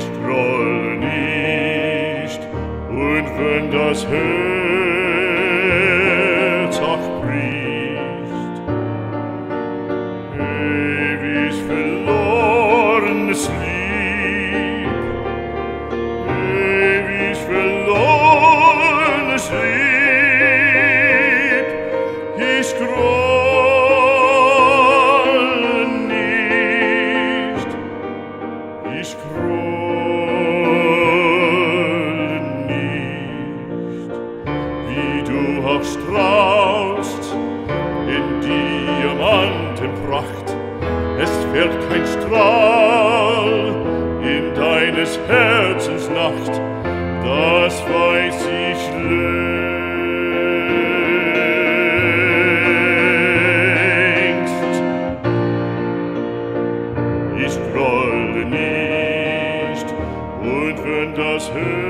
ich groll nicht, und wenn das Herz auch bricht, ewig verlorenes Lieb, ewig verlorenes Lieb, ich groll nicht, ich groll nicht, wie du auch strahlst in Diamantenpracht, es fällt kein Strahl in deines Herzens Nacht, das weiß ich längst. Ich grolle nicht, und wenn das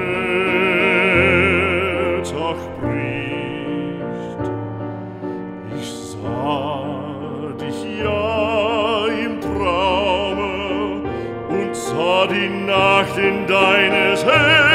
Herz auch bricht, ich sah dich ja im Traume und sah die Nacht in deines Herz